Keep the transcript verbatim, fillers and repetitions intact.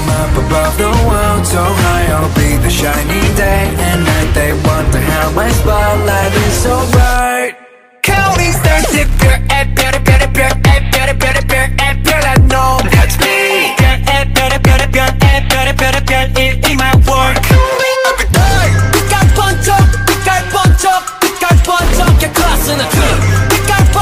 up above the world so high, I'll be the shining day and night. They wonder how my spotlight is so bright. Counting stars if you're at better, better, better, better, better, better.